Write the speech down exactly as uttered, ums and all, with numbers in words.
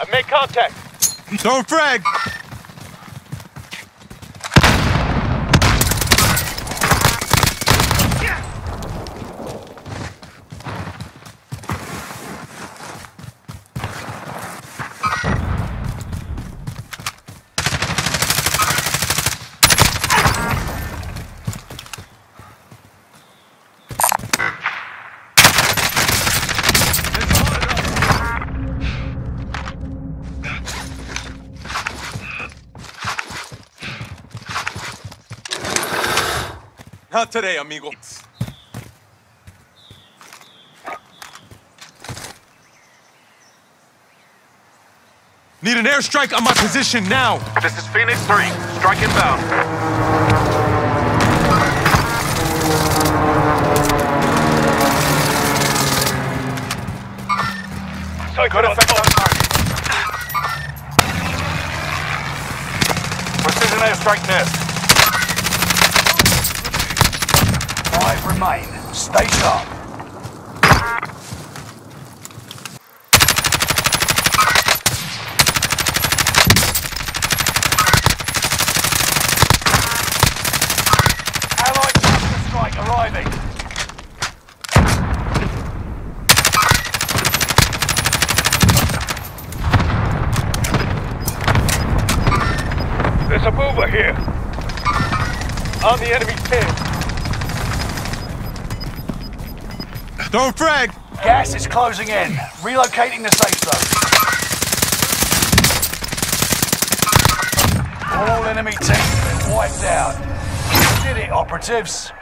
Make contact. Don't frag! Not today, amigo. Need an airstrike on my position now! This is Phoenix three. Strike inbound. Good effect on target. Precision airstrike near. Five remain. Stay sharp. Allied cluster strike arriving. There's a mover here. On the enemy team. Don't frag! Gas is closing in. Relocating the safe zone. All enemy teams have been wiped out. You did it, operatives.